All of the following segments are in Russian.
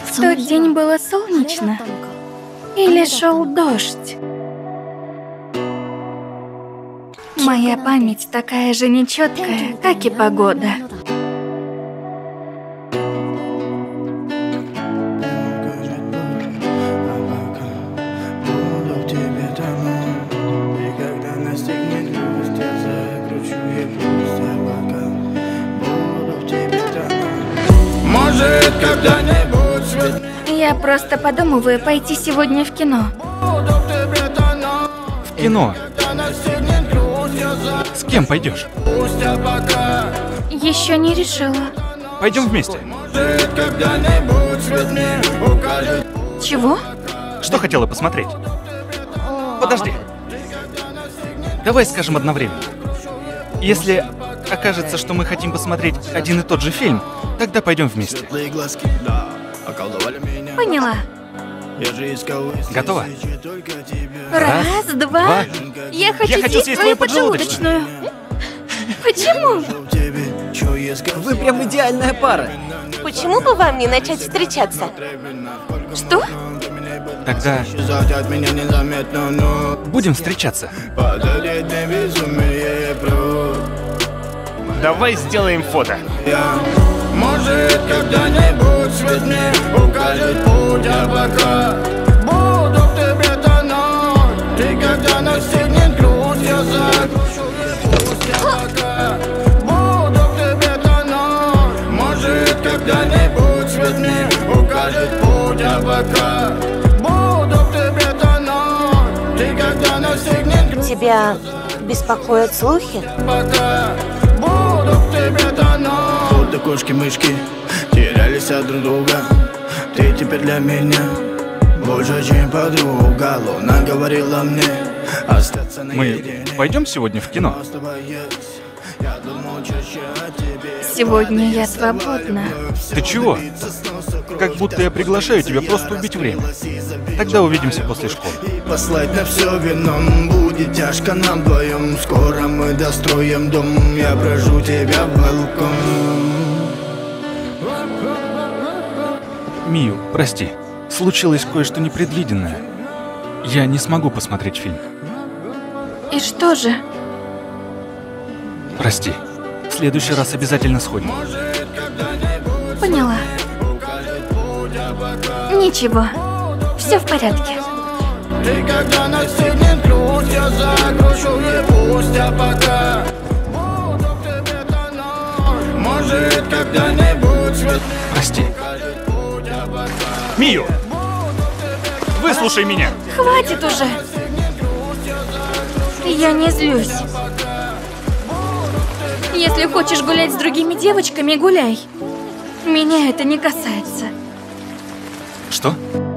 В тот день было солнечно или шел дождь? Моя память такая же нечеткая, как и погода. Я просто подумываю пойти сегодня в кино. В кино? С кем пойдешь? Еще не решила. Пойдем вместе. Чего? Что хотела посмотреть? Подожди. Давай скажем одновременно. Если окажется, что мы хотим посмотреть один и тот же фильм, тогда пойдем вместе. Поняла. Готова? Раз, два. Я хочу съесть твою поджелудочную. Почему? Вы прям идеальная пара. Почему бы вам не начать встречаться? Что? Тогда будем встречаться. Давай сделаем фото. Может, когда-нибудь свет мне укажет путь, а пока буду в тебе тонуть. Ты когда настигнет грусть, я закрушу и пусть, а пока буду в тебе тонуть. Может, когда-нибудь свет мне укажет путь, а пока буду в тебе тонуть. Ты когда настигнет грусть, Тебя беспокоят слухи? пока буду в тебе тонуть. Будто кошки-мышки терялись от друг друга. Ты теперь для меня больше, чем подруга. Луна говорила мне остаться наедине. Мы пойдем сегодня в кино? Сегодня я свободна. Ты чего? Как будто я приглашаю тебя просто убить время. Тогда увидимся после школы. Послать на все вином будет тяжко нам вдвоем. Скоро мы достроим дом, я прошу тебя в балкон. Мию, прости. Случилось кое-что непредвиденное. Я не смогу посмотреть фильм. И что же? Прости. В следующий раз обязательно сходим. Поняла. Ничего. Все в порядке. Ты когда настигнет грусть, я закрушу и пусть, а пока буду в тебе тонуть. Может, когда-нибудь свет мне Прости. укажет путь, а пока Мию! Выслушай меня! Хватит уже. Я не злюсь. Если хочешь гулять с другими девочками, гуляй. Меня это не касается. Что?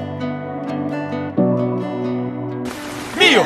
Мию!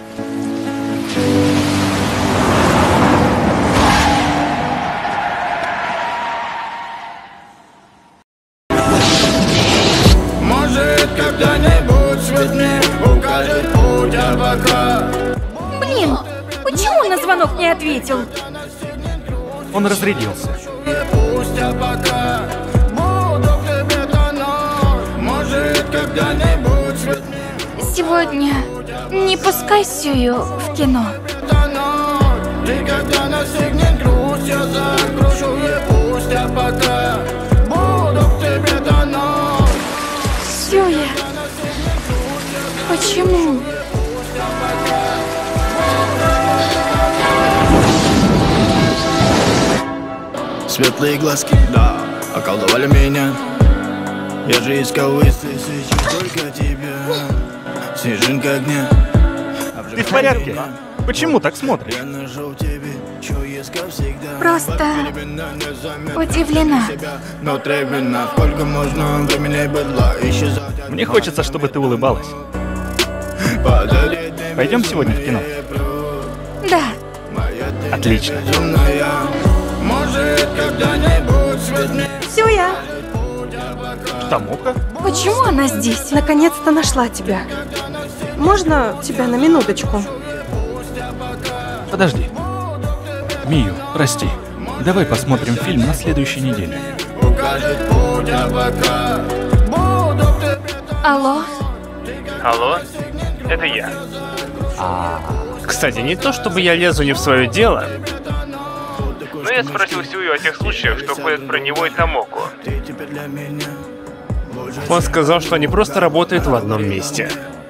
Может, когда-нибудь свет мне укажет путь, а пока Блин, почему на звонок не ответил? Он разрядился. пусть, а пока буду в тебе тонуть. Может, когда-нибудь свет мне Сегодня не пускай Сюю в кино. тонуть. Ты когда настигнет грусть, я закрушу и пусть, а пока буду в тебе тонуть. Сюя, почему? Светлые глазки, да, околдовали меня. Я же искал выстрел свечи только тебя. Снежинка огня. Ты в порядке? Почему так смотришь? Я нашел тебе, что искал всегда. Просто удивлена. Но требенно, сколько можно времени было исчезать. Мне хочется, чтобы ты улыбалась. Пойдем сегодня в кино? Да, Отлично. Может, когда-нибудь свет мне Сюя, Томока? почему она здесь? Наконец-то нашла тебя. Можно тебя на минуточку? Подожди. Мию, прости. Давай посмотрим фильм на следующей неделе. укажет путь, а пока Алло? Алло? Это я. Кстати, не то чтобы я лезу не в свое дело, но я спросил Сюю о тех случаях, что ходят про него и Томоку. Он сказал, что они просто работают в одном месте.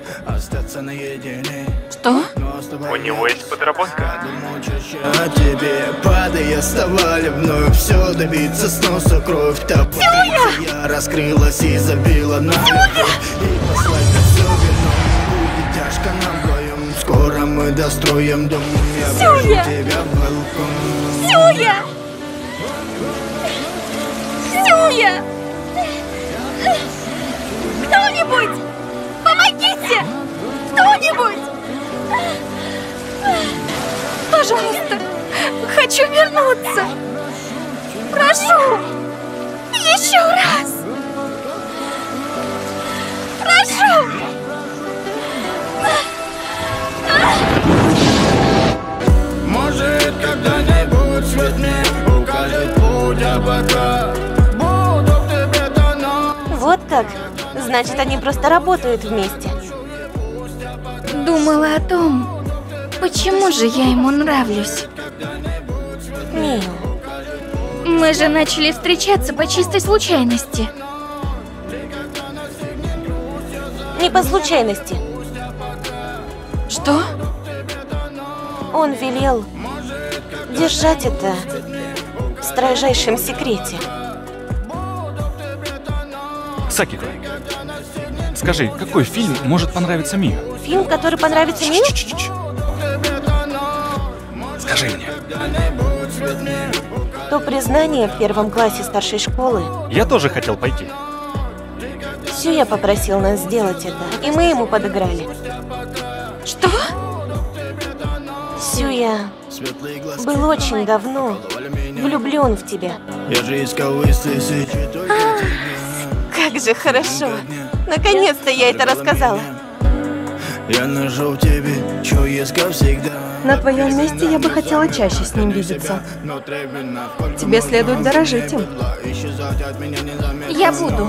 Что? У него есть подработка. А тебе падая вставали вновь, все добиться сноса, кровь топорится. Я раскрылась и забила на любовь. И послать на все вино будет тяжко нам вдвоем. Скоро мы достроим дом. Я прошу тебя в балкон. Сюя! Сюя! Кто-нибудь! Помогите! Кто-нибудь! Пожалуйста! Хочу вернуться! Прошу! Еще раз! Прошу! Может, когда-нибудь свет мне укажет путь, а пока буду в тебе тонуть. Вот как? Значит, они просто работают вместе. Думала о том, почему же я ему нравлюсь. Мию, Мы же начали встречаться по чистой случайности. не по случайности. Что? Он велел держать это в строжайшем секрете. Сакико, скажи, какой фильм может понравиться Мию? Фильм, который понравится Мию? Чш-чш-чш. Скажи мне. То признание в первом классе старшей школы. Я тоже хотел пойти. Сюя попросил нас сделать это, и мы ему подыграли. Что? Сюя был очень давно влюблен в тебя. Я же искал выслушать. Как же хорошо. Наконец-то я это рассказала. Я нашел тебе, что искал всегда. На твоем месте я бы хотела чаще с ним видеться. Тебе следует дорожить им. Я буду.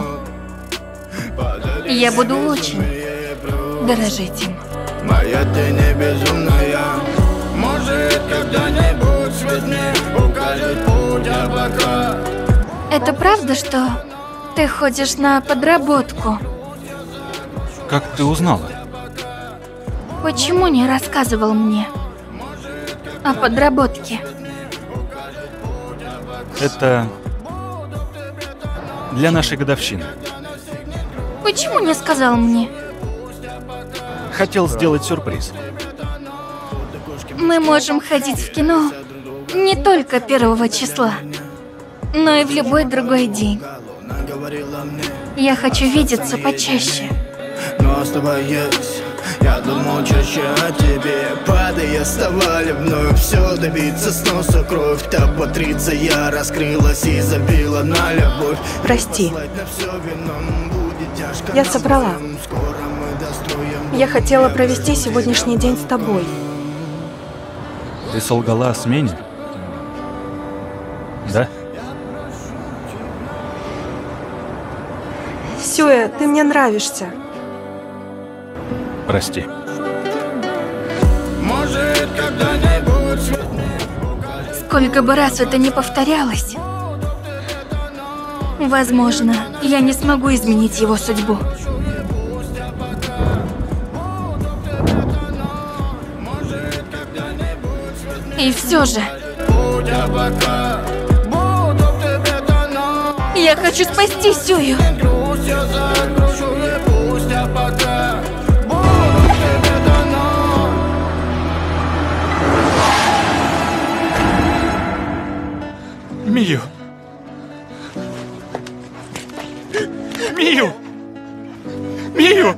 Я буду очень дорожить им. Моя ты не безумная. Может, когда-нибудь свет мне укажет путь, а пока Это правда, что ты ходишь на подработку? Как ты узнала? Почему не рассказывал мне о подработке? Это для нашей годовщины. Почему не сказал мне? Хотел сделать сюрприз. Мы можем ходить в кино не только 1 числа, но и в любой другой день. Я хочу видеться почаще. но оставаясь, я думал чаще о тебе. Падая вставали вновь, все добиться сноса, кровь топорится. Я раскрылась и забила на любовь. Прости. Я соврала. Я хотела провести сегодняшний день с тобой. Ты солгала о смене? Да? Сюя, ты мне нравишься. Прости. Может, когда-нибудь Сколько бы раз это не повторялось, возможно, я не смогу изменить его судьбу. И все же, я хочу спасти Сюю. Мию! Мию! Мию!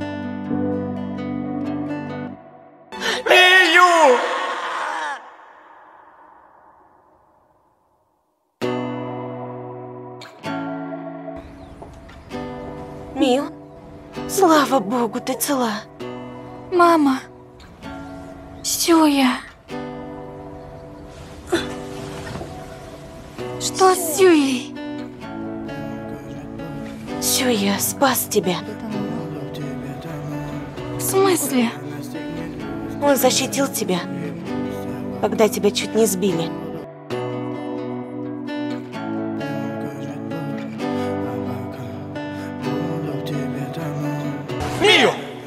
Мию! Мию, слава богу, ты цела. Мама, Сюя. Что с Сюей? Сюя спас тебя. смысле? Он защитил тебя, когда тебя чуть не сбили. Мию!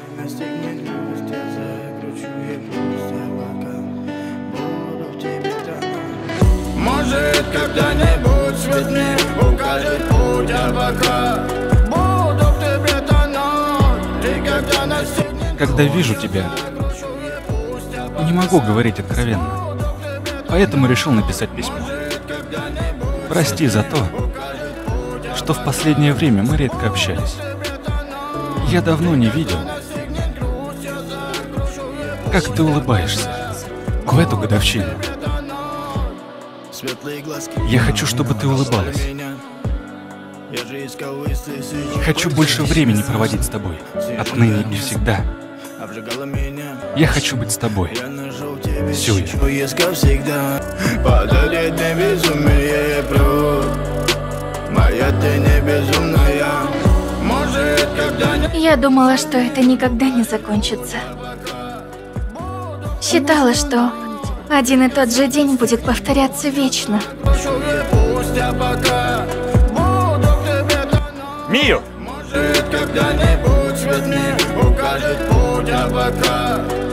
Может, когда-нибудь свет мне укажет путь, а пока буду в тебе тонуть. И когда настигнет... Когда вижу тебя, не могу говорить откровенно. Поэтому решил написать письмо. Прости за то, что в последнее время мы редко общались. Я давно не видел, как ты улыбаешься в эту годовщину. Я хочу, чтобы ты улыбалась. Хочу больше времени проводить с тобой, отныне и всегда. Я хочу быть с тобой, Сюя. Я думала, что это никогда не закончится. Считала, что один и тот же день будет повторяться вечно. Мию! Может, когда-нибудь свет мне укажет путь, а пока